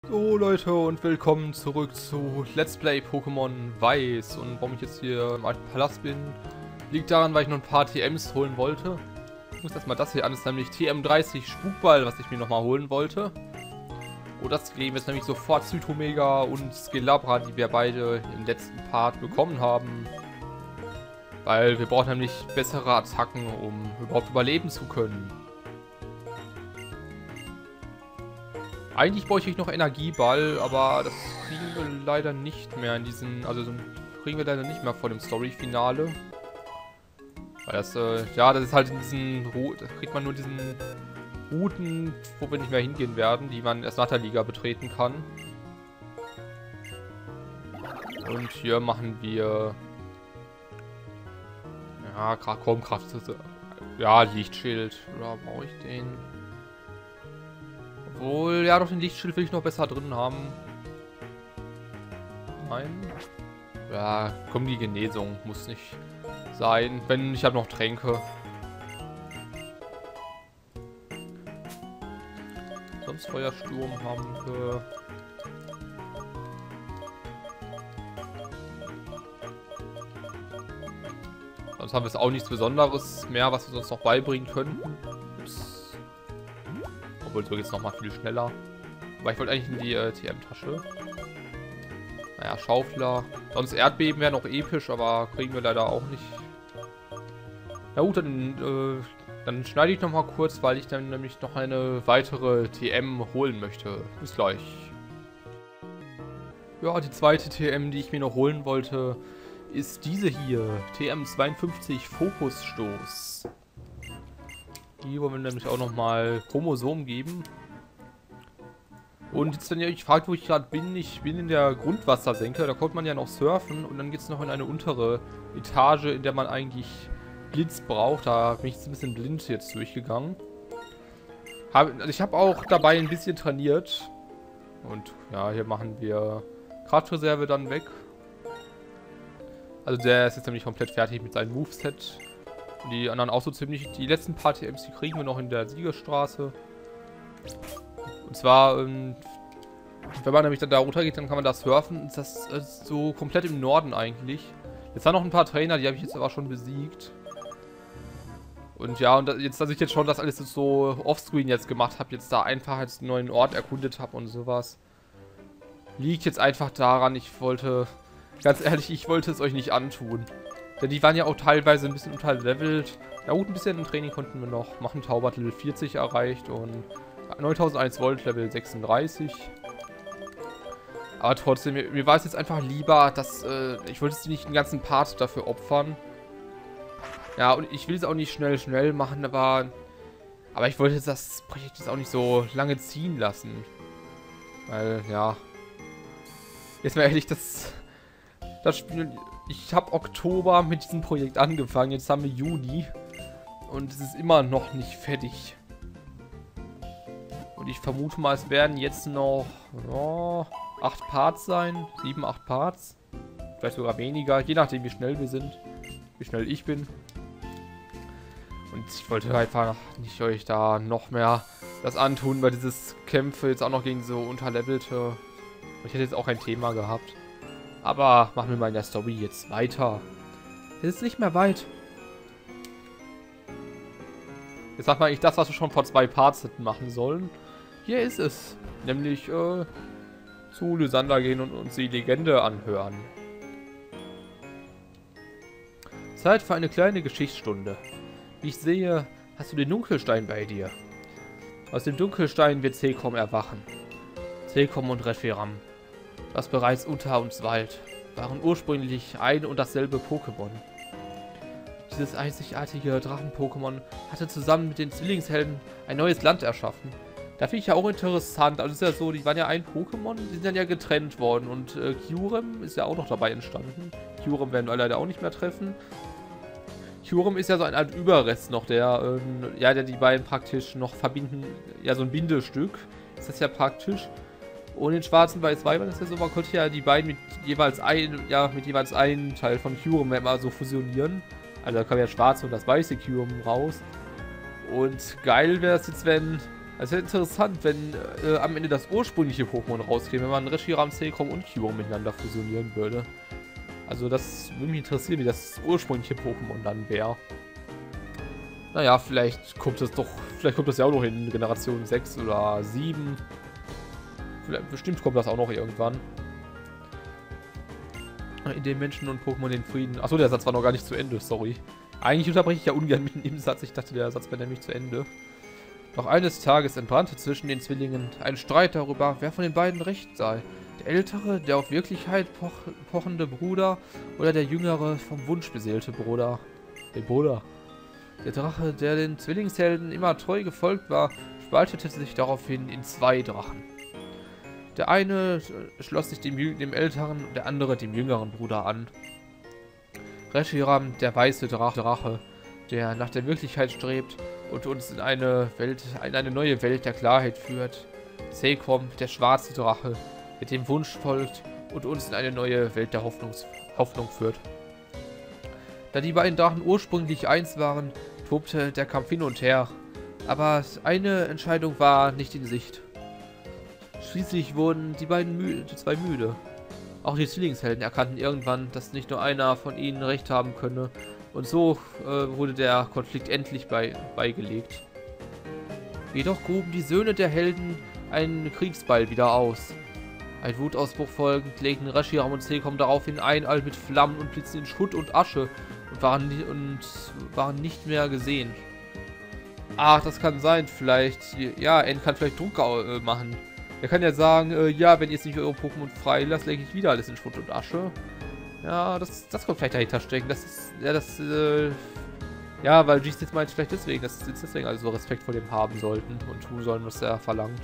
So Leute und willkommen zurück zu Let's Play Pokémon Weiß. Und warum ich jetzt hier im alten Palast bin, liegt daran, weil ich noch ein paar TMs holen wollte. Ich muss erstmal das hier an, das ist nämlich TM30 Spukball, was ich mir nochmal holen wollte. Und das geben jetzt nämlich sofort Zytomega und Skelabra, die wir beide im letzten Part bekommen haben. Weil wir brauchen nämlich bessere Attacken, um überhaupt überleben zu können. Eigentlich bräuchte ich noch Energieball, aber das kriegen wir leider nicht mehr in diesen, also kriegen wir leider nicht mehr vor dem Story-Finale. Weil das, ja, das ist halt in diesen, da kriegt man nur diesen Routen, wo wir nicht mehr hingehen werden, die man erst nach der Liga betreten kann. Und hier machen wir, ja, Raumkraft, ja, Lichtschild, oder brauche ich den? Obwohl, ja, doch den Lichtschild will ich noch besser drin haben. Nein. Ja, komm, die Genesung muss nicht sein. Wenn, ich habe noch Tränke. Sonst Feuersturm haben wir. Sonst haben wir es auch nichts Besonderes mehr, was wir uns noch beibringen könnten. Obwohl, so geht es nochmal viel schneller. Aber ich wollte eigentlich in die TM-Tasche. Naja, Schaufler. Sonst Erdbeben wäre noch episch, aber kriegen wir leider auch nicht. Na gut, dann schneide ich nochmal kurz, weil ich dann nämlich noch eine weitere TM holen möchte. Bis gleich. Ja, die zweite TM, die ich mir noch holen wollte, ist diese hier. TM52 Fokusstoß. Die wollen wir nämlich auch nochmal Chromosom geben. Und jetzt, wenn ihr euch fragt, wo ich gerade bin, ich bin in der Grundwassersenke, da kommt man ja noch surfen und dann geht es noch in eine untere Etage, in der man eigentlich Blitz braucht. Da bin ich jetzt ein bisschen blind jetzt durchgegangen. Also ich habe auch dabei ein bisschen trainiert. Und ja, hier machen wir Kraftreserve dann weg. Also der ist jetzt nämlich komplett fertig mit seinem Moveset. Die anderen auch so ziemlich. Die letzten paar TMs, die kriegen wir noch in der Siegerstraße. Und zwar, wenn man nämlich dann da runter geht, dann kann man da surfen. Das ist so komplett im Norden eigentlich. Jetzt haben noch ein paar Trainer, die habe ich jetzt aber schon besiegt. Und ja, und jetzt, dass ich jetzt schon das alles so offscreen jetzt gemacht habe, jetzt da einfach jetzt einen neuen Ort erkundet habe und sowas, liegt jetzt einfach daran, ich wollte, ganz ehrlich, ich wollte es euch nicht antun. Denn die waren ja auch teilweise ein bisschen unterlevelt. Ja gut, ein bisschen im Training konnten wir noch machen. Taubert Level 40 erreicht und 9001 Volt Level 36. Aber trotzdem, mir war es jetzt einfach lieber, dass ich wollte jetzt nicht den ganzen Part dafür opfern. Ja, und ich will es auch nicht schnell machen, aber ich wollte jetzt das Projekt jetzt auch nicht so lange ziehen lassen. Weil, ja, jetzt mal ehrlich, das Spiel... Ich habe Oktober mit diesem Projekt angefangen, jetzt haben wir Juni und es ist immer noch nicht fertig. Und ich vermute mal, es werden jetzt noch 8 Parts sein, 7, 8 Parts, vielleicht sogar weniger, je nachdem wie schnell wir sind, wie schnell ich bin. Und ich wollte einfach nicht euch da noch mehr das antun, weil dieses Kämpfe jetzt auch noch gegen so unterlevelte, ich hätte jetzt auch ein Thema gehabt. Aber machen wir mal in der Story jetzt weiter. Es ist nicht mehr weit. Jetzt sagt man eigentlich das, was wir schon vor 2 Parts hätten machen sollen. Hier ist es. Nämlich zu Lysander gehen und uns die Legende anhören. Zeit für eine kleine Geschichtsstunde. Wie ich sehe, hast du den Dunkelstein bei dir. Aus dem Dunkelstein wird Sekom erwachen. Sekom und Reshiram, was bereits unter uns weilt, waren ursprünglich ein und dasselbe Pokémon. Dieses einzigartige Drachen-Pokémon hatte zusammen mit den Zwillingshelden ein neues Land erschaffen. Da finde ich ja auch interessant, also es ist ja so, die waren ja ein Pokémon, die sind dann ja getrennt worden und Kyurem ist ja auch noch dabei entstanden. Kyurem werden wir leider auch nicht mehr treffen. Kyurem ist ja so eine Art Überrest noch, der die beiden praktisch noch verbinden, ja so ein Bindestück ist das ja praktisch. Und in schwarzen Weiß-Weibern ist ja so, man konnte ja die beiden mit jeweils einem Teil von Kyurem immer so fusionieren. Also da kam ja schwarze und das weiße Kyurem raus. Und geil wäre es jetzt, wenn Es wäre interessant, wenn am Ende das ursprüngliche Pokémon rauskäme, wenn man Reshiram, Zekrom und Kyurem miteinander fusionieren würde. Also das würde mich interessieren, wie das ursprüngliche Pokémon dann wäre. Naja, vielleicht kommt das ja auch noch in Generation 6 oder 7. Bestimmt kommt das auch noch irgendwann. In den Menschen und Pokémon den Frieden. Achso, der Satz war noch gar nicht zu Ende, sorry. Eigentlich unterbreche ich ja ungern mitten im Satz. Ich dachte, der Satz wäre nämlich zu Ende. Doch eines Tages entbrannte zwischen den Zwillingen ein Streit darüber, wer von den beiden recht sei. Der ältere, der auf Wirklichkeit pochende Bruder oder der jüngere, vom Wunsch beseelte Bruder. Der Bruder. Der Drache, der den Zwillingshelden immer treu gefolgt war, spaltete sich daraufhin in zwei Drachen. Der eine schloss sich dem älteren, der andere dem jüngeren Bruder an. Reshiram, der weiße Drache, der nach der Wirklichkeit strebt und uns in eine neue Welt der Klarheit führt. Zekrom, der schwarze Drache, der dem Wunsch folgt und uns in eine neue Welt der Hoffnung führt. Da die beiden Drachen ursprünglich eins waren, tobte der Kampf hin und her, aber eine Entscheidung war nicht in Sicht. Schließlich wurden die zwei müde. Auch die Zwillingshelden erkannten irgendwann, dass nicht nur einer von ihnen recht haben könne, und so wurde der Konflikt endlich beigelegt. Jedoch gruben die Söhne der Helden einen Kriegsball wieder aus. Ein Wutausbruch folgend legten Reshiram und Zekrom daraufhin All mit Flammen und Blitzen in Schutt und Asche und waren nicht mehr gesehen. Ach, das kann sein, vielleicht. Ja, N kann vielleicht Druck machen. Er kann ja sagen, ja, wenn ihr jetzt nicht eure Pokémon freilasst, lege ich wieder alles in Schutt und Asche. Ja, das kommt vielleicht dahinter stecken. Das ist, ja, weil G-Stitz meint vielleicht deswegen, dass sie deswegen also Respekt vor dem haben sollten und tun sollen, was er verlangt.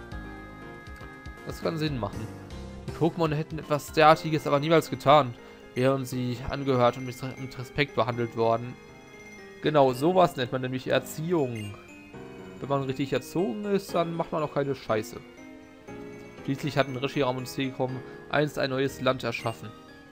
Das kann Sinn machen. Die Pokémon hätten etwas derartiges aber niemals getan, wären sie angehört und mit Respekt behandelt worden. Genau, sowas nennt man nämlich Erziehung. Wenn man richtig erzogen ist, dann macht man auch keine Scheiße. Schließlich hatten Reshiram und Zekrom einst ein neues Land erschaffen.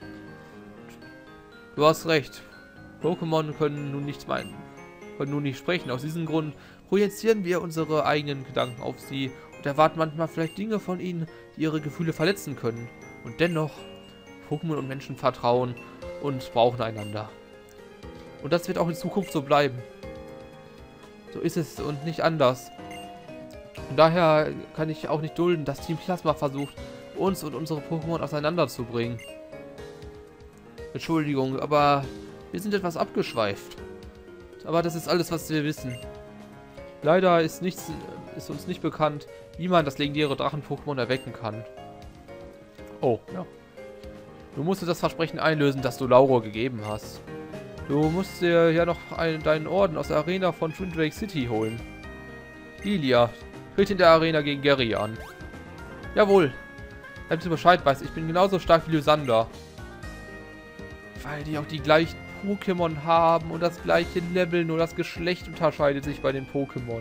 Du hast recht. Pokémon können nun nicht sprechen. Aus diesem Grund projizieren wir unsere eigenen Gedanken auf sie und erwarten manchmal vielleicht Dinge von ihnen, die ihre Gefühle verletzen können. Und dennoch, Pokémon und Menschen vertrauen und brauchen einander. Und das wird auch in Zukunft so bleiben. So ist es und nicht anders. Und daher kann ich auch nicht dulden, dass Team Plasma versucht, uns und unsere Pokémon auseinanderzubringen. Entschuldigung, aber wir sind etwas abgeschweift. Aber das ist alles, was wir wissen. Leider ist uns nicht bekannt, wie man das legendäre Drachen-Pokémon erwecken kann. Oh, ja. Du musstest das Versprechen einlösen, das du Lauro gegeben hast. Du musst dir ja noch deinen Orden aus der Arena von Twin Drake City holen. Lilia, tritt in der Arena gegen Gary an. Jawohl. Damit du Bescheid weißt, ich bin genauso stark wie Lysander. Weil die auch die gleichen Pokémon haben und das gleiche Level, nur das Geschlecht unterscheidet sich bei den Pokémon.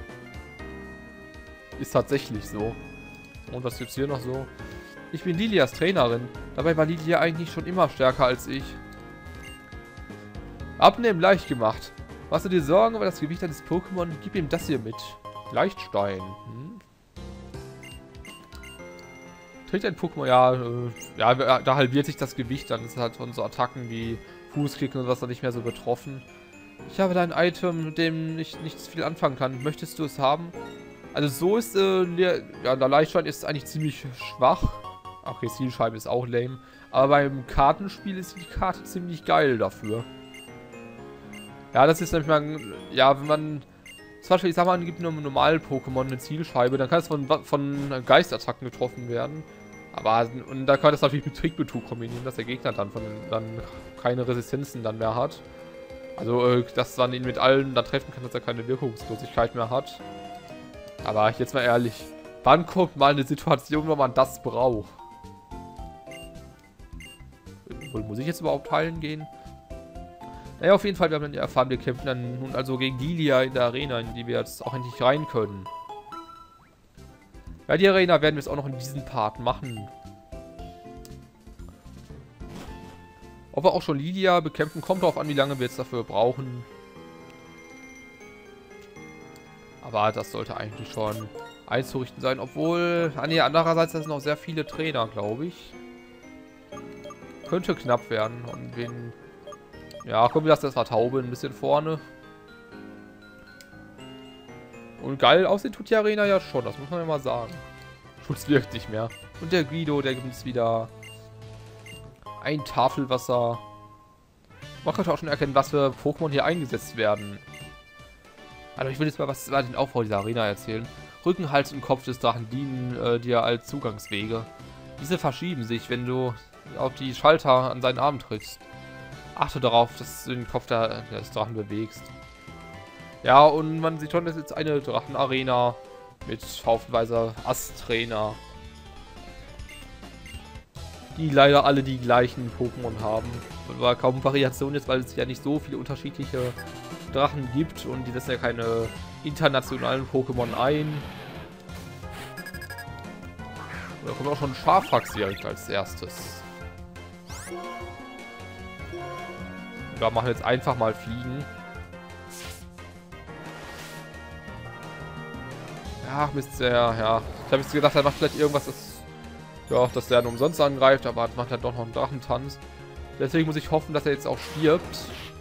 Ist tatsächlich so. Und was gibt's hier noch so? Ich bin Lilias Trainerin. Dabei war Lilia eigentlich schon immer stärker als ich. Abnehmen leicht gemacht. Machst du dir Sorgen über das Gewicht deines Pokémon? Gib ihm das hier mit. Leichtstein. Trägt ein Pokémon, ja, da halbiert sich das Gewicht, dann ist halt von so Attacken wie Fußkicken und was dann nicht mehr so betroffen. Ich habe da ein Item, mit dem ich nichts viel anfangen kann. Möchtest du es haben? Also so ist, der Leichtstein ist eigentlich ziemlich schwach. Okay, Zielscheibe ist auch lame. Aber beim Kartenspiel ist die Karte ziemlich geil dafür. Ja, das ist nämlich mal, ja, wenn man, zum Beispiel, ich sag mal, man gibt einem normalen Pokémon eine Zielscheibe, dann kann es von Geistattacken getroffen werden. Aber, und da kann das natürlich mit Trickbetrug kombinieren, dass der Gegner dann keine Resistenzen dann mehr hat. Also, dass man ihn mit allen da treffen kann, dass er keine Wirkungslosigkeit mehr hat. Aber jetzt mal ehrlich, wann kommt mal eine Situation, wo man das braucht? Muss ich jetzt überhaupt heilen gehen? Naja, auf jeden Fall, wir haben dann ja erfahren, wir kämpfen dann nun also gegen Lilia in der Arena, in die wir jetzt auch endlich rein können. Ja, die Arena werden wir jetzt auch noch in diesem Part machen. Ob wir auch schon Lilia bekämpfen, kommt darauf an, wie lange wir jetzt dafür brauchen. Aber das sollte eigentlich schon einzurichten sein. Obwohl, nee, andererseits sind noch sehr viele Trainer, glaube ich. Könnte knapp werden. Und wen... Ja, komm, wir lassen das mal Taube ein bisschen vorne. Und geil aussehen tut die Arena ja schon, das muss man ja mal sagen. Schutz wirkt nicht mehr. Und der Guido, der gibt uns wieder ein Tafelwasser. Man könnte auch schon erkennen, was für Pokémon hier eingesetzt werden. Also ich will jetzt mal was über den Aufbau dieser Arena erzählen. Rücken, Hals und Kopf des Drachen dienen dir als Zugangswege. Diese verschieben sich, wenn du auf die Schalter an seinen Arm trittst. Achte darauf, dass du den Kopf des Drachen bewegst. Ja, und man sieht schon, das ist jetzt eine Drachenarena mit haufenweise Ast-Trainer, die leider alle die gleichen Pokémon haben. Aber kaum Variation jetzt, weil es ja nicht so viele unterschiedliche Drachen gibt und die setzen ja keine internationalen Pokémon ein. Und da kommt auch schon Scharfax direkt als erstes. Und da machen wir jetzt einfach mal Fliegen. Ach Mist, ja. Ich habe jetzt gedacht, er macht vielleicht irgendwas, dass der nur umsonst angreift, aber macht halt doch noch einen Drachentanz. Deswegen muss ich hoffen, dass er jetzt auch stirbt.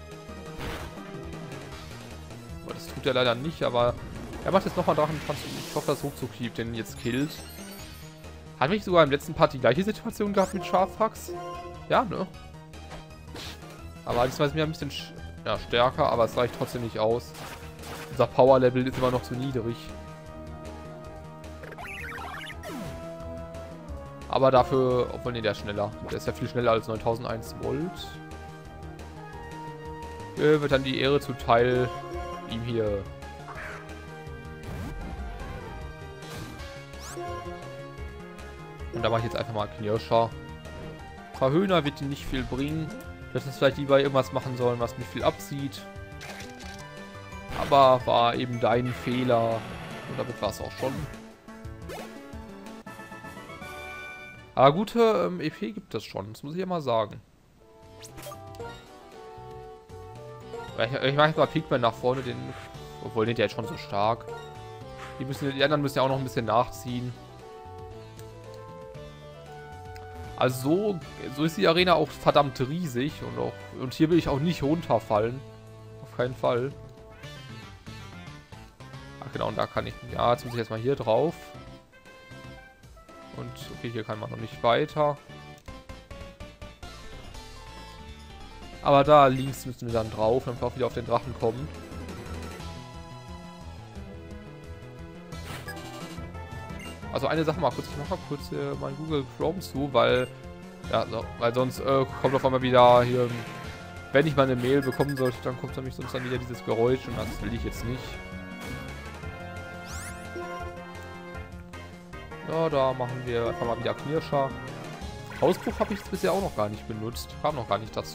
Aber das tut er leider nicht, aber er macht jetzt nochmal Drachentanz und ich hoffe, dass Ruckzuck-Hieb den jetzt killt. Haben wir nicht sogar im letzten Part die gleiche Situation gehabt mit Scharfax? Ja, ne? Aber diesmal ist mir ein bisschen stärker, aber es reicht trotzdem nicht aus. Unser Power-Level ist immer noch zu niedrig. Aber dafür, obwohl, ne, der ist schneller. Der ist ja viel schneller als 9001 Volt. Hier wird dann die Ehre zuteil, ihm hier. Und da mache ich jetzt einfach mal Knirscher. Verhöhner wird ihn nicht viel bringen. Das ist vielleicht lieber irgendwas machen sollen, was mich viel abzieht. Aber war eben dein Fehler. Und damit war es auch schon. Aber gute EP gibt es schon, das muss ich ja mal sagen. Ich mache jetzt mal Pigman nach vorne, obwohl der ist schon so stark. Die anderen müssen ja auch noch ein bisschen nachziehen. Also so ist die Arena auch verdammt riesig und hier will ich auch nicht runterfallen. Auf keinen Fall. Ach genau, und da kann ich... Ja, jetzt muss ich erstmal hier drauf. Und okay, hier kann man noch nicht weiter. Aber da links müssen wir dann drauf, damit wir auch wieder auf den Drachen kommen. Also eine Sache mal kurz, ich mache mal kurz mein Google Chrome zu, weil sonst kommt auf einmal wieder hier, wenn ich mal eine Mail bekommen sollte, dann kommt nämlich sonst dann wieder dieses Geräusch und das will ich jetzt nicht. Ja, da machen wir einfach mal wieder Knirscher. Ausbruch habe ich jetzt bisher auch noch gar nicht benutzt. Kam noch gar nicht dazu.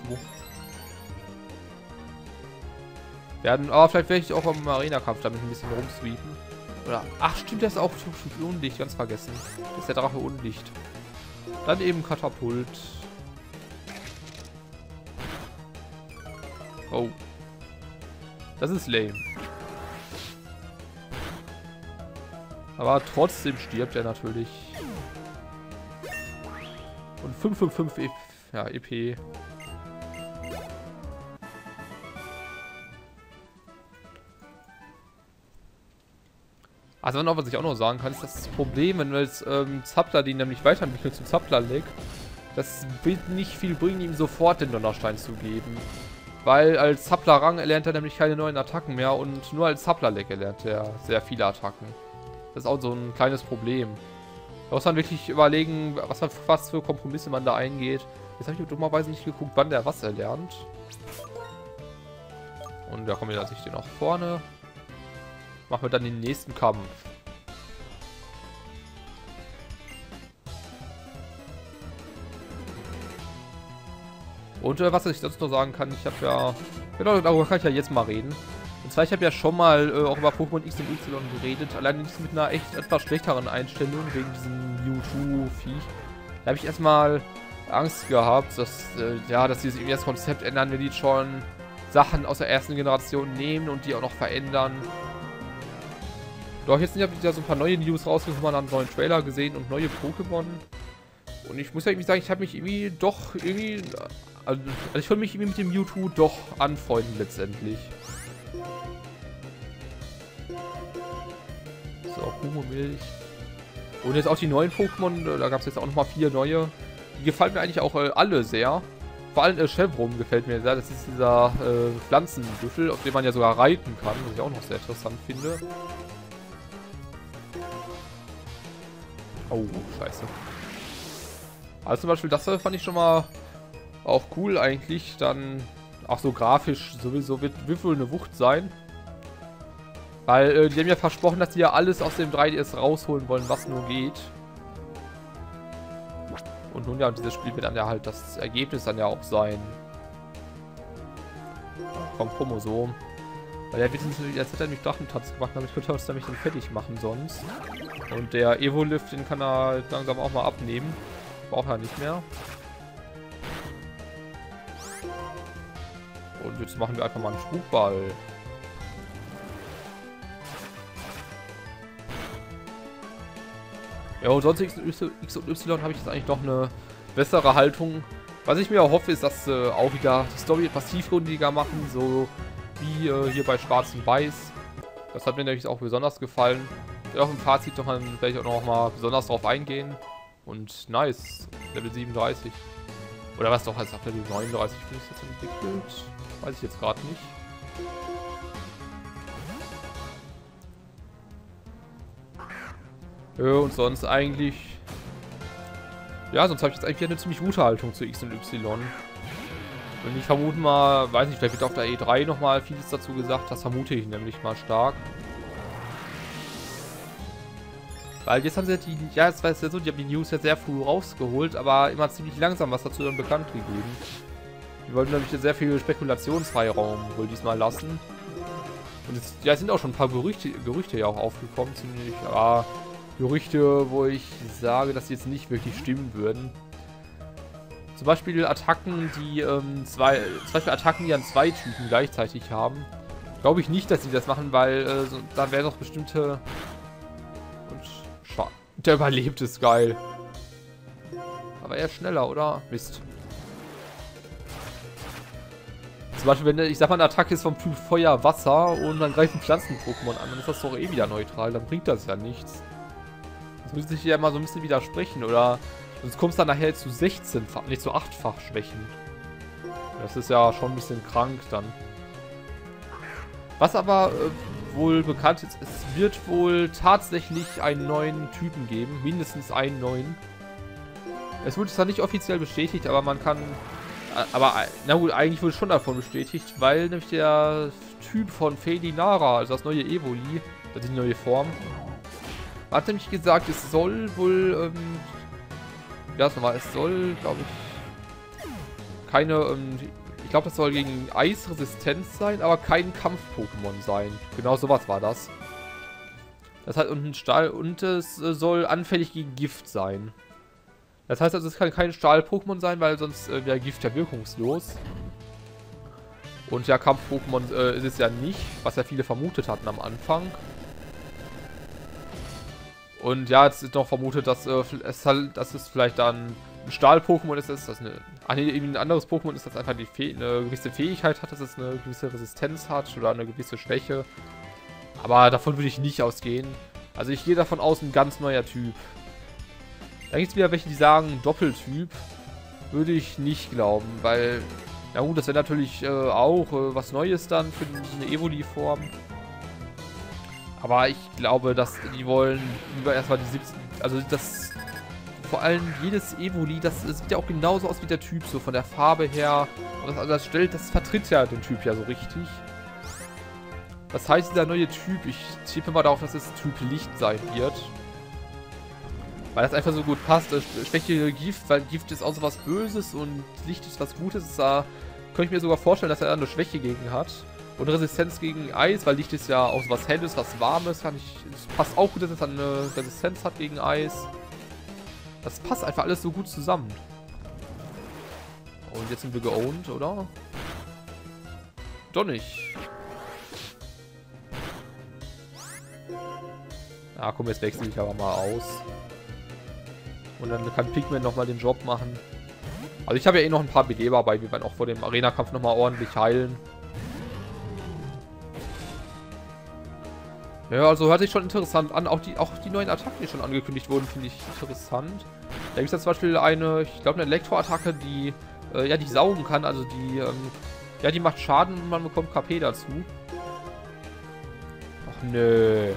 Aber vielleicht werde ich auch am Arena-Kampf damit ein bisschen rumsweepen. Oder, ach stimmt, der ist auch undicht, ganz vergessen. Das ist der Drache undicht. Dann eben Katapult. Oh. Das ist lame. Aber trotzdem stirbt er natürlich. Und 555 EP. Also was ich auch noch sagen kann, ist das Problem, wenn wir jetzt Zappler den nämlich weiterentwickeln zu Zappler-Leg, das wird nicht viel bringen, ihm sofort den Donnerstein zu geben. Weil als Zappler-Rang erlernt er nämlich keine neuen Attacken mehr und nur als Zappler-Leg erlernt er sehr viele Attacken. Das ist auch so ein kleines Problem. Da muss man wirklich überlegen, was für Kompromisse man da eingeht. Jetzt habe ich dummerweise nicht geguckt, wann der was erlernt. Und da kommen wir, lasse ich den auch vorne. Machen wir dann den nächsten Kampf. Und was ich sonst noch sagen kann, ich habe ja... Genau, darüber kann ich ja jetzt mal reden. Und zwar, ich habe ja schon mal auch über Pokémon X und Y geredet, allerdings mit einer echt etwas schlechteren Einstellung wegen diesem Mewtwo-Viech. Da habe ich erstmal Angst gehabt, dass sie irgendwie das Konzept ändern, wenn die schon Sachen aus der ersten Generation nehmen und die auch noch verändern. Doch, jetzt sind ja wieder so ein paar neue News rausgekommen, man hat einen neuen Trailer gesehen und neue Pokémon. Und ich muss ja irgendwie sagen, ich habe mich irgendwie doch irgendwie... Also ich will mich irgendwie mit dem Mewtwo doch anfreunden letztendlich. So, Humo-Milch. Und jetzt auch die neuen Pokémon, da gab es jetzt auch nochmal 4 neue. Die gefallen mir eigentlich auch alle sehr. Vor allem Chevron gefällt mir sehr. Das ist dieser Pflanzenbüffel, auf dem man ja sogar reiten kann, was ich auch noch sehr interessant finde. Oh, scheiße. Also zum Beispiel, das fand ich schon mal auch cool eigentlich. Dann auch so grafisch sowieso wird wohl eine Wucht sein. Weil die haben ja versprochen, dass die ja alles aus dem 3DS rausholen wollen, was nur geht. Und nun ja, und dieses Spiel wird dann ja halt das Ergebnis dann ja auch sein. Vom Chromosom. Weil der wird jetzt hat er nämlich Drachentanz gemacht, damit könnte er uns nämlich den fertig machen sonst. Und der Evolith, den kann er langsam auch mal abnehmen. Braucht er nicht mehr. Und jetzt machen wir einfach mal einen Spukball. Ja, und sonst X und Y habe ich jetzt eigentlich noch eine bessere Haltung. Was ich mir auch hoffe, ist, dass auch wieder die Story etwas tiefgründiger machen, so wie hier bei Schwarz und Weiß. Das hat mir nämlich auch besonders gefallen. Auch im Fazit noch werde ich auch noch mal besonders drauf eingehen. Und nice, Level 37. Oder was doch heißt, ab Level 39 bin ich jetzt entwickelt? Weiß ich jetzt gerade nicht. Ja, und sonst eigentlich... Ja, sonst habe ich jetzt eigentlich eine ziemlich gute Haltung zu X und Y. Und ich vermute mal, weiß nicht, vielleicht wird auf der E3 nochmal vieles dazu gesagt, das vermute ich nämlich mal stark. Weil jetzt haben sie die, ja, es war ja so, die haben die News ja sehr früh rausgeholt, aber immer ziemlich langsam was dazu dann bekannt gegeben. Die wollten nämlich sehr viel Spekulationsfreiraum wohl diesmal lassen. Und es ja, sind auch schon ein paar Gerüchte ja auch aufgekommen, ziemlich, aber Gerüchte, wo ich sage, dass sie jetzt nicht wirklich stimmen würden. Zum Beispiel Attacken, die Attacken, die an 2 Typen gleichzeitig haben. Glaube ich nicht, dass sie das machen, weil da wären noch bestimmte... Und der überlebt ist geil. Aber er ist schneller, oder? Mist. Zum Beispiel, wenn ich sag mal, eine Attacke ist vom Typ Feuer, Wasser und dann greifen Pflanzen-Pokémon an, dann ist das doch eh wieder neutral, dann bringt das ja nichts. Das müsste sich ja mal so ein bisschen widersprechen, oder sonst kommst du dann nachher zu 16-fach, nicht zu 8-fach Schwächen. Das ist ja schon ein bisschen krank dann. Was aber wohl bekannt ist, es wird wohl tatsächlich einen neuen Typen geben, mindestens einen neuen. Es wurde zwar nicht offiziell bestätigt, aber man kann... Aber, na gut, eigentlich wurde schon davon bestätigt, weil nämlich der Typ von Felinara, also das neue Evoli, also die neue Form, hat nämlich gesagt, es soll wohl, ja, es soll, glaube ich, keine, ich glaube, das soll gegen Eisresistenz sein, aber kein Kampf-Pokémon sein. Genau sowas war das. Das hat unten Stahl und es soll anfällig gegen Gift sein. Das heißt also, es kann kein Stahl-Pokémon sein, weil sonst wäre Gift ja wirkungslos. Und ja, Kampf-Pokémon ist es ja nicht, was ja viele vermutet hatten am Anfang. Und ja, jetzt ist noch vermutet, dass es vielleicht dann ein Stahl-Pokémon ist, das eine... Ah ne, irgendwie ein anderes Pokémon ist, das einfach eine gewisse Fähigkeit hat, dass es eine gewisse Resistenz hat oder eine gewisse Schwäche. Aber davon würde ich nicht ausgehen. Also ich gehe davon aus, ein ganz neuer Typ. Dann gibt es wieder welche, die sagen, Doppeltyp. Würde ich nicht glauben, weil... Na gut, das wäre natürlich auch was Neues dann für eine Evoli-Form. Aber ich glaube, dass die wollen lieber erstmal die 17... Also das... Vor allem jedes Evoli, das sieht ja auch genauso aus wie der Typ, so von der Farbe her. Und das vertritt ja den Typ ja so richtig. Das heißt, dieser neue Typ, ich tippe mal darauf, dass es Typ Licht sein wird. Weil das einfach so gut passt. Schwäche Gift, weil Gift ist auch so was Böses und Licht ist was Gutes. Da könnte ich mir sogar vorstellen, dass er eine Schwäche gegen hat. Und Resistenz gegen Eis, weil Licht ist ja auch so was Helles, was Warmes. Das passt auch gut, dass es dann eine Resistenz hat gegen Eis. Das passt einfach alles so gut zusammen. Und jetzt sind wir geowned, oder? Doch nicht. Ah, komm, jetzt wechsle ich aber mal aus. Und dann kann Pigman nochmal den Job machen. Also ich habe ja eh noch ein paar Beleber bei. Wir werden auch vor dem Arena-Kampf nochmal ordentlich heilen. Ja, also hört sich schon interessant an. Auch die neuen Attacken, die schon angekündigt wurden, finde ich interessant. Da gibt es ja zum Beispiel ich glaube eine Elektro-Attacke, die, ja, die saugen kann. Also die, ja, die macht Schaden und man bekommt KP dazu. Ach, nö.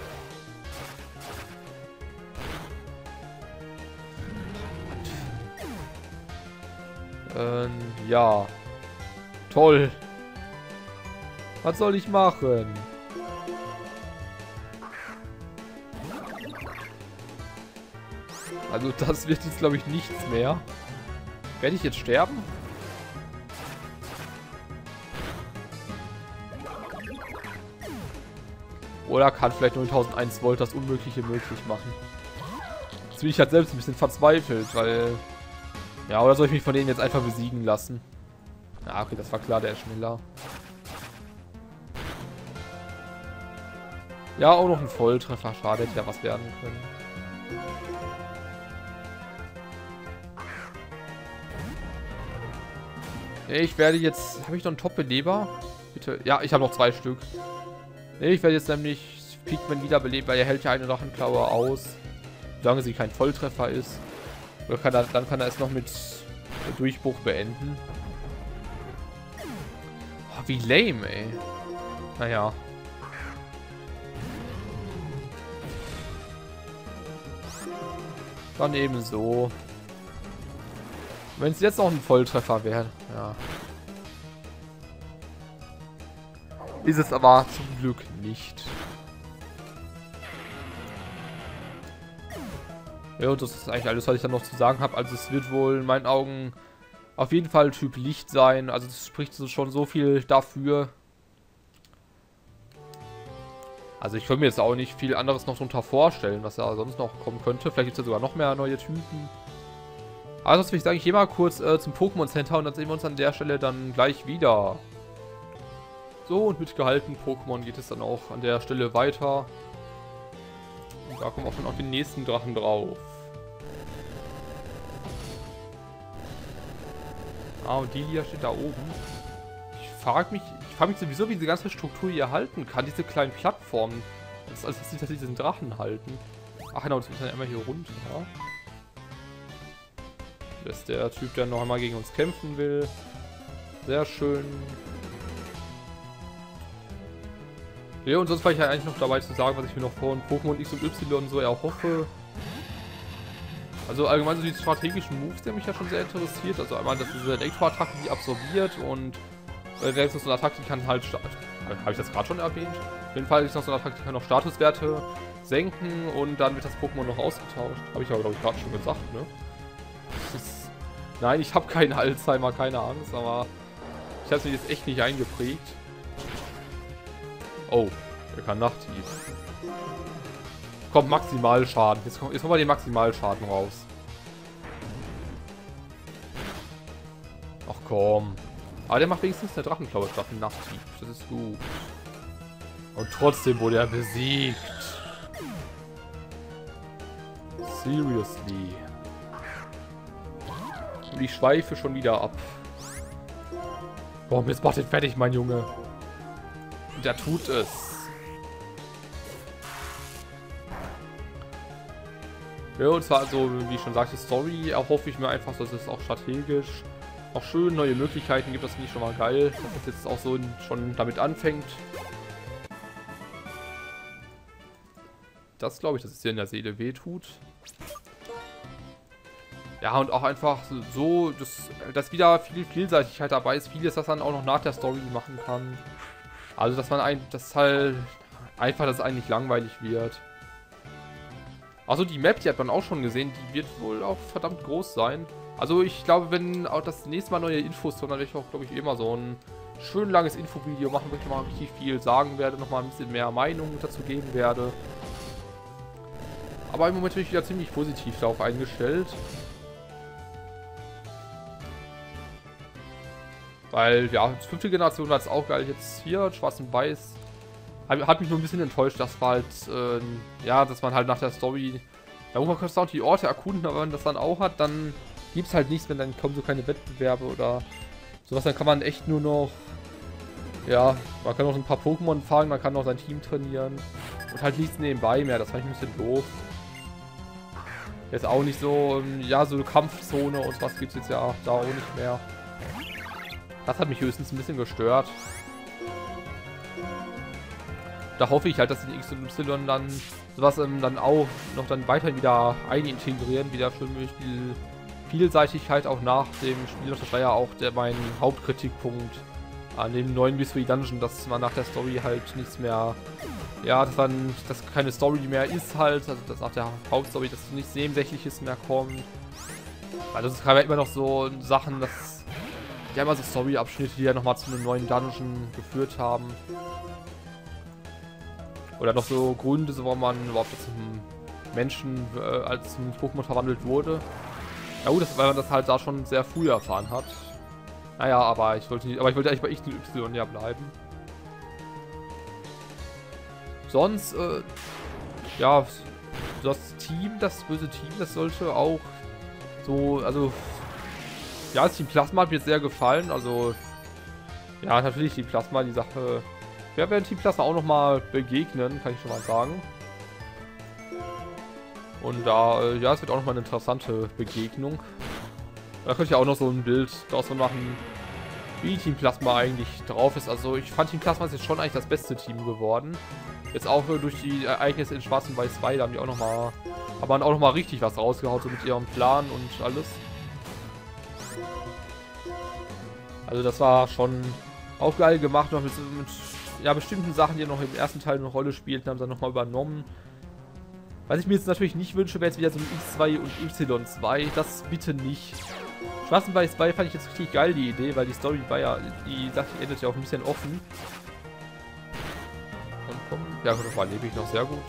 Ja. Toll. Was soll ich machen? Also das wird jetzt, glaube ich, nichts mehr. Werde ich jetzt sterben? Oder kann vielleicht 9001 Volt das Unmögliche möglich machen? Jetzt bin ich halt selbst ein bisschen verzweifelt, weil... Ja, oder soll ich mich von denen jetzt einfach besiegen lassen? Ja, okay, das war klar, der ist schneller. Ja, auch noch ein Volltreffer. Schade, hätte ja was werden können. Ich werde jetzt... Habe ich noch einen Top-Beleber? Bitte. Ja, ich habe noch 2 Stück. Ich werde jetzt nämlich Pigman wiederbelebt, weil er hält ja eine Drachenklaue aus. Solange sie kein Volltreffer ist. Oder dann kann er es noch mit Durchbruch beenden. Oh, wie lame, ey. Naja. Dann eben so. Wenn es jetzt noch ein Volltreffer wäre, ja. Ist es aber zum Glück nicht. Ja, und das ist eigentlich alles, was ich dann noch zu sagen habe. Also es wird wohl in meinen Augen auf jeden Fall Typ Licht sein. Also das spricht schon so viel dafür. Also ich könnte mir jetzt auch nicht viel anderes noch drunter vorstellen, was da sonst noch kommen könnte. Vielleicht gibt es ja sogar noch mehr neue Typen. Also das will ich sagen, ich gehe mal kurz zum Pokémon Center und dann sehen wir uns an der Stelle dann gleich wieder. So, und mit gehaltenen Pokémon geht es dann auch an der Stelle weiter. Und da kommen auch schon auf den nächsten Drachen drauf. Ah, und Delia steht da oben. Ich frage mich sowieso, wie diese ganze Struktur hier halten kann. Diese kleinen Plattformen. Das ist alles, dass sie diesen Drachen halten. Ach genau, das muss dann einmal hier runter. Das ist der Typ, der noch einmal gegen uns kämpfen will. Sehr schön. Ja, und sonst war ich ja eigentlich noch dabei zu sagen, was ich mir noch von Pokémon X und Y so erhoffe. Also allgemein so die strategischen Moves, die mich ja schon sehr interessiert. Also einmal, dass diese Elektro-Attacke die absorbiert und da ist noch so eine Attacke, die kann halt... Habe ich das gerade schon erwähnt? Auf jeden Fall ist noch so eine Attacke, die kann noch Statuswerte senken und dann wird das Pokémon noch ausgetauscht. Habe ich aber, glaube ich, gerade schon gesagt, ne? Nein, ich habe keinen Alzheimer, keine Angst, aber ich habe es mir jetzt echt nicht eingeprägt. Oh, der kann Nachttief. Kommt Maximalschaden. Jetzt kommt mal den Maximalschaden raus. Ach komm. Aber der macht wenigstens eine Drachenklaue statt ein Nachttief. Das ist gut. Und trotzdem wurde er besiegt. Seriously. Und ich schweife schon wieder ab. Komm, jetzt macht den fertig, mein Junge. Und er tut es. Ja, und zwar also, wie ich schon sagte, Story erhoffe ich mir einfach, dass es auch strategisch auch schön neue Möglichkeiten gibt. Das finde ich schon mal geil, dass es jetzt auch so schon damit anfängt. Das glaube ich, dass es dir in der Seele wehtut. Ja, und auch einfach so, dass wieder viel Vielseitigkeit dabei ist. Vieles, das dann auch noch nach der Story machen kann. Also, dass man dass es eigentlich langweilig wird. Also die Map, die hat man auch schon gesehen, die wird wohl auch verdammt groß sein. Also ich glaube, wenn auch das nächste Mal neue Infos kommen, dann werde ich auch, glaube ich, immer so ein schön langes Infovideo machen, wo ich nochmal richtig viel sagen werde, nochmal ein bisschen mehr Meinung dazu geben werde. Aber im Moment bin ich wieder ziemlich positiv darauf eingestellt. Weil, ja, 5. Generation war es auch geil. Jetzt hier, schwarz und weiß. Hat mich nur ein bisschen enttäuscht, dass war halt, ja, dass man halt nach der Story, ja, man kann auch die Orte erkunden, aber wenn man das dann auch hat, dann gibt es halt nichts, wenn dann kommen so keine Wettbewerbe oder sowas, dann kann man echt nur noch, ja, man kann noch ein paar Pokémon fangen, man kann noch sein Team trainieren und halt nichts nebenbei mehr, das fand ich ein bisschen doof. Jetzt auch nicht so, ja, so eine Kampfzone und was gibt es jetzt ja da auch nicht mehr. Das hat mich höchstens ein bisschen gestört. Da hoffe ich halt, dass die X und Y dann sowas dann auch noch dann weiter wieder einintegrieren, wieder für mich die Vielseitigkeit auch nach dem Spiel. Das war ja auch mein Hauptkritikpunkt an dem neuen Mystery Dungeon, dass man nach der Story halt nichts mehr, ja, dass keine Story mehr ist halt, also dass nach der Hauptstory, dass nichts Nebensächliches mehr kommt. Weil das ist gerade immer noch so Sachen, dass ja immer so Story-Abschnitte, die ja nochmal zu einem neuen Dungeon geführt haben. Oder noch so Gründe, so warum man überhaupt zum Menschen als zum Pokémon verwandelt wurde. Ja gut, weil man das halt da schon sehr früh erfahren hat. Naja, aber ich wollte eigentlich bei X und Y ja bleiben. Sonst, ja, das Team, das böse Team, das sollte auch so, also, ja, das Team Plasma hat mir sehr gefallen, also, ja, natürlich die Plasma, die Sache, wir werden Team Plasma auch nochmal begegnen, kann ich schon mal sagen. Und da, ja, es wird auch nochmal eine interessante Begegnung. Da könnte ich auch noch so ein Bild daraus machen, wie Team Plasma eigentlich drauf ist. Also ich fand Team Plasma ist jetzt schon eigentlich das beste Team geworden. Jetzt auch durch die Ereignisse in Schwarz und Weiß 2, da haben die auch nochmal, aber auch nochmal richtig was rausgehauen, so mit ihrem Plan und alles. Also das war schon auch geil gemacht, noch mit ja, bestimmten Sachen, die noch im ersten Teil eine Rolle spielten, haben sie dann nochmal übernommen. Was ich mir jetzt natürlich nicht wünsche, wäre jetzt wieder so ein X2 und Y2. Das bitte nicht. Schwarz und Weiß 2 fand ich jetzt richtig geil, die Idee, weil die Story war ja, die Sache endet ja auch ein bisschen offen. Und komm, ja, das überlebe ich noch sehr gut.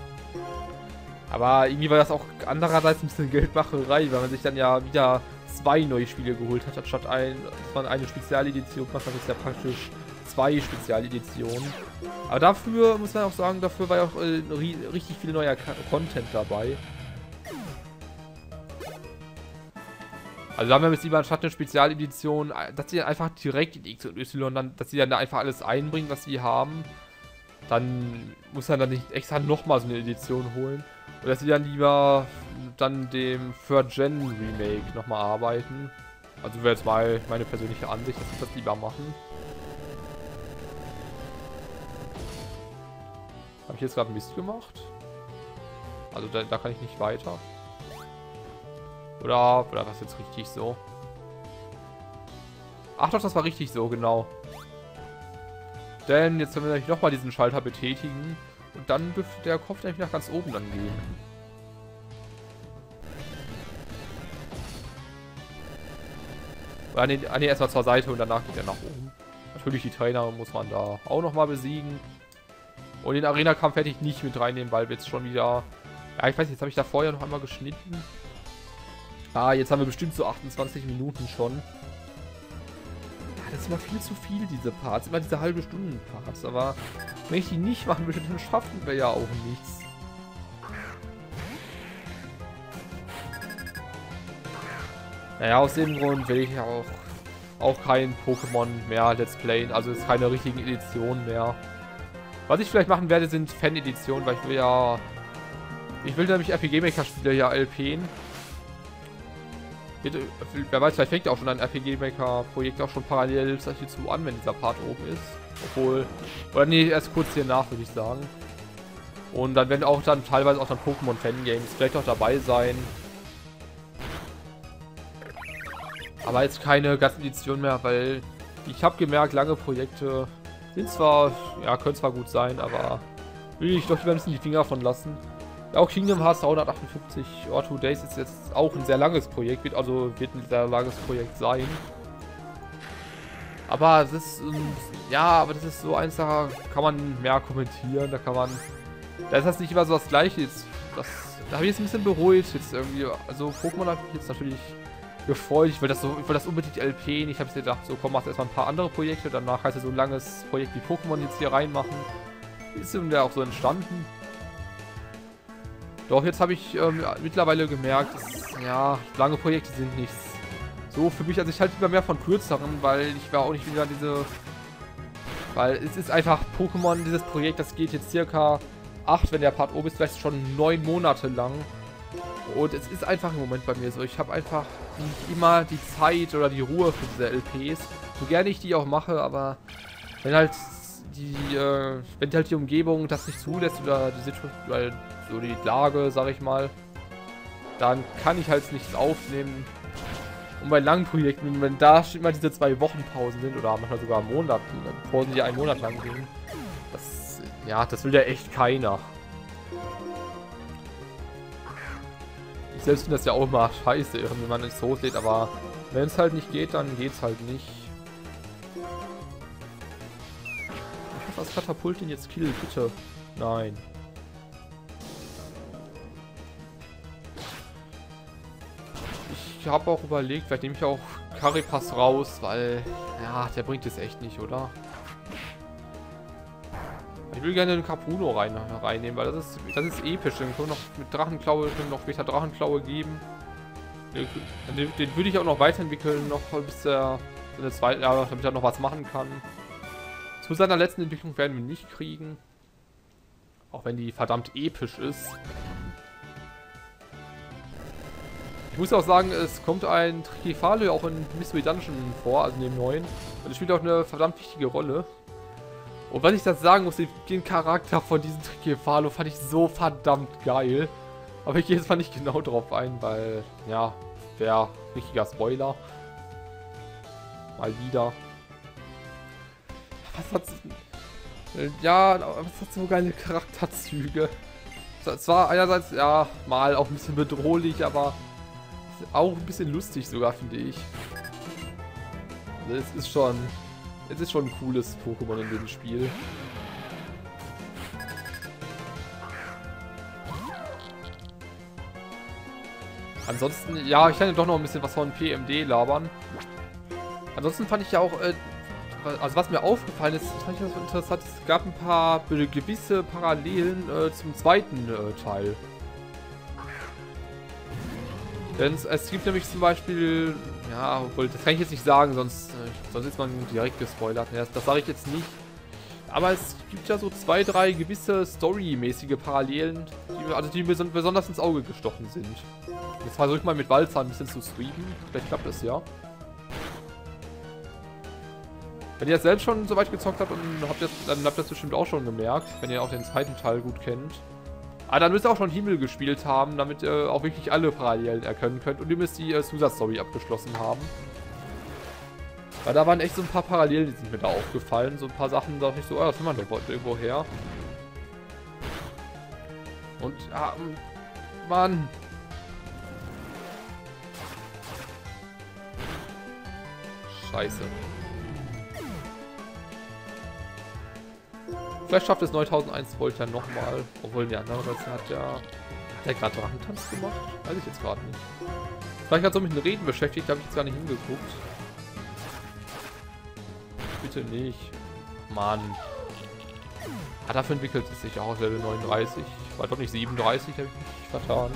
Aber irgendwie war das auch andererseits ein bisschen Geldmacherei, weil man sich dann ja wieder 2 neue Spiele geholt hat, anstatt eine Spezialedition macht man jetzt ja praktisch 2 Spezialeditionen. Aber dafür, muss man auch sagen, dafür war ja auch richtig viel neuer Content dabei. Also da haben wir jetzt lieber anstatt eine Spezialedition, dass sie dann einfach direkt in X und Y, dann, dass sie dann da einfach alles einbringen, was sie haben. Dann muss man dann nicht extra nochmal so eine Edition holen. Oder dass sie dann lieber dann dem Third Gen Remake nochmal arbeiten. Also wäre jetzt mal meine persönliche Ansicht, dass sie das lieber machen. Habe ich jetzt gerade Mist gemacht? Also da kann ich nicht weiter. Oder war das jetzt richtig so? Ach doch, das war richtig so, genau. Denn jetzt können wir nämlich nochmal diesen Schalter betätigen. Und dann dürfte der Kopf nämlich nach ganz oben dann gehen. Oder nee, erstmal zur Seite und danach geht er nach oben. Natürlich die Trainer muss man da auch nochmal besiegen. Und den Arena-Kampf hätte ich nicht mit reinnehmen, weil wir jetzt schon wieder... Ja, ich weiß nicht, jetzt habe ich da vorher noch einmal geschnitten. Ah, jetzt haben wir bestimmt so 28 Minuten schon. Ja, das ist immer viel zu viel, diese Parts. Immer diese halbe Stunden Parts. Aber wenn ich die nicht machen würde, dann schaffen wir ja auch nichts. Naja, aus dem Grund will ich ja auch kein Pokémon mehr Let's Playen. Also es ist keine richtigen Editionen mehr. Was ich vielleicht machen werde, sind Fan-Editionen, weil ich will ja... Ich will nämlich RPG Maker Spiele ja LPen. Wer weiß, vielleicht fängt ja auch schon ein RPG Maker Projekt auch schon parallel hierzu an, wenn dieser Part oben ist. Obwohl... Oder nee, erst kurz hier nach, würde ich sagen. Und dann werden auch dann teilweise auch dann Pokémon Fangames vielleicht auch dabei sein. Aber jetzt keine ganzen Editionen mehr, weil ich habe gemerkt, lange Projekte sind zwar, ja, können zwar gut sein, aber will ich doch lieber ein bisschen die Finger von lassen. Ja, auch Kingdom Hearts 358 or 2 Days ist jetzt auch ein sehr langes Projekt, wird ein sehr langes Projekt sein. Aber das ist, ja, aber das ist so eins, da kann man mehr kommentieren, da kann man, da ist das nicht immer so das Gleiche jetzt. Da habe ich jetzt ein bisschen beruhigt jetzt irgendwie, also Pokémon hat mich jetzt natürlich gefreut, ich will das unbedingt LPen, ich habe jetzt gedacht, so komm, machst erstmal ein paar andere Projekte, danach heißt ja so ein langes Projekt wie Pokémon jetzt hier reinmachen. ist denn der auch so entstanden? Doch, jetzt habe ich mittlerweile gemerkt, dass, ja, lange Projekte sind nichts so für mich. Also ich halte lieber mehr von kürzeren, weil ich war auch nicht wieder diese... Weil es ist einfach Pokémon, dieses Projekt, das geht jetzt circa 8, wenn der Part oben ist, vielleicht schon 9 Monate lang. Und es ist einfach im Moment bei mir so, ich habe einfach nicht immer die Zeit oder die Ruhe für diese LPs. So gerne ich die auch mache, aber wenn halt wenn halt die Umgebung das nicht zulässt oder die Situation, weil so die Lage, sag ich mal, dann kann ich halt nichts aufnehmen. Und bei langen Projekten, wenn da immer diese 2 Wochen Pausen sind oder manchmal sogar Monate, Pausen, die einen Monat lang gehen, das will ja echt keiner. Ich selbst finde das ja auch immer scheiße, wenn man es hochlädt, aber wenn es halt nicht geht, dann geht's halt nicht. Ich hoffe, das Katapult ihn jetzt killt, bitte. Nein. Ich habe auch überlegt, vielleicht nehme ich auch Caripas raus, weil, ja, der bringt es echt nicht, oder? Ich will gerne den Capuno reinnehmen, weil das ist episch. Den können wir noch mit Drachenklaue, noch später Drachenklaue geben. Den würde ich auch noch weiterentwickeln, noch bis damit er noch was machen kann. Zu seiner letzten Entwicklung werden wir nicht kriegen. Auch wenn die verdammt episch ist. Ich muss auch sagen, es kommt ein Tricephale auch in Mystery Dungeon vor, also in dem neuen. Und es spielt auch eine verdammt wichtige Rolle. Und was ich das sagen muss, den Charakter von diesem Tricephale fand ich so verdammt geil. Aber ich gehe jetzt mal nicht genau drauf ein, weil, ja, wäre richtiger Spoiler. Mal wieder. Was hat's... Ja, was hat so geile Charakterzüge. Es war einerseits, ja, mal auch ein bisschen bedrohlich, aber auch ein bisschen lustig sogar, finde ich. Es ist schon ein cooles Pokémon in dem Spiel. Ansonsten, ja, ich kann ja doch noch ein bisschen was von PMD labern. Ansonsten fand ich ja auch, also was mir aufgefallen ist, fand ich das so interessant, es gab ein paar gewisse Parallelen zum zweiten Teil. Denn es gibt nämlich zum Beispiel, ja, obwohl, das kann ich jetzt nicht sagen, sonst ist man direkt gespoilert. Ja, das sage ich jetzt nicht. Aber es gibt ja so 2, 3 gewisse storymäßige Parallelen, die mir besonders ins Auge gestochen sind. Jetzt versuche ich mal mit Walzer ein bisschen zu streamen. Vielleicht klappt das ja. Wenn ihr das selbst schon so weit gezockt habt, dann habt ihr das bestimmt auch schon gemerkt, wenn ihr auch den zweiten Teil gut kennt. Aber dann müsst ihr auch schon Himmel gespielt haben, damit ihr auch wirklich alle Parallelen erkennen könnt. Und ihr müsst die Zusatzstory abgeschlossen haben. Weil da waren echt so ein paar Parallelen, die sind mir da aufgefallen. So ein paar Sachen, da dachte ich so, oh, das haben wir doch irgendwo her. Und, ja, Mann. Scheiße. Vielleicht schafft es 9001 Volt ja nochmal. Obwohl, die andere Seite hat der gerade Drachentanz gemacht? Weiß ich jetzt gerade nicht. Vielleicht hat so mit den Reden beschäftigt, da habe ich jetzt gar nicht hingeguckt. Bitte nicht. Mann. Ah, dafür entwickelt es sich auch Level 39. War doch nicht 37, habe ich mich vertan.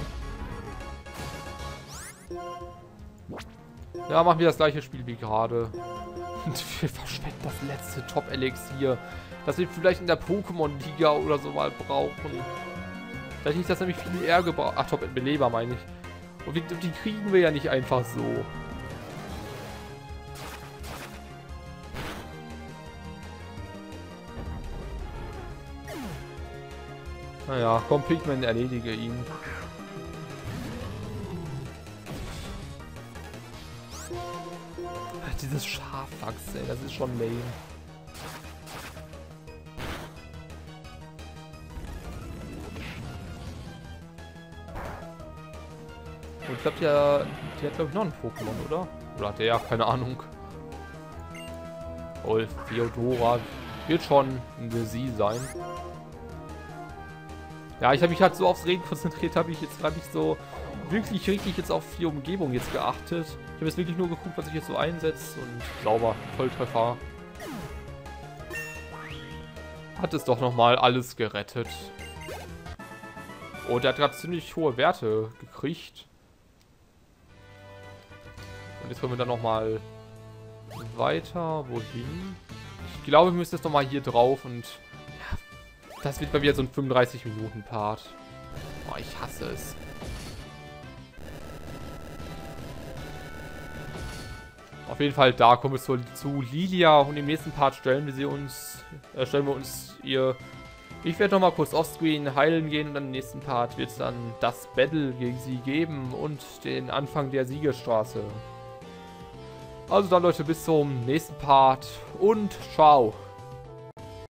Ja, machen wir das gleiche Spiel wie gerade. Und wir verschwenden das letzte Top-Elixier, das wir vielleicht in der Pokémon-Liga oder so mal brauchen. Vielleicht ist das nämlich viel eher gebraucht. Ach, Top-Beleber meine ich. Und die kriegen wir ja nicht einfach so. Naja, komm, Pigman, erledige ihn. Dieses Schafwachs, ey, das ist schon lame. Und ich glaube, die hat, glaube ich, noch einen Pokémon, oder? Oder hat der ja, keine Ahnung. Oh, Theodora wird schon eine Sie sein. Ja, ich habe mich halt so aufs Reden konzentriert, habe ich jetzt gerade nicht so wirklich richtig jetzt auf die Umgebung jetzt geachtet. Ich habe jetzt wirklich nur geguckt, was ich jetzt so einsetze und sauber, Volltreffer. hat es doch nochmal alles gerettet. Oh, der hat gerade ziemlich hohe Werte gekriegt. Und jetzt können wir dann nochmal weiter. Wohin? Ich glaube, wir müssen jetzt nochmal hier drauf und... Ja, das wird bei mir so ein 35-Minuten-Part. Oh, ich hasse es. Auf jeden Fall, da kommen wir zu Lilia und im nächsten Part stellen wir uns ihr... Ich werde nochmal kurz offscreen heilen gehen und im nächsten Part wird es dann das Battle gegen sie geben und den Anfang der Siegerstraße. Also dann Leute, bis zum nächsten Part und ciao.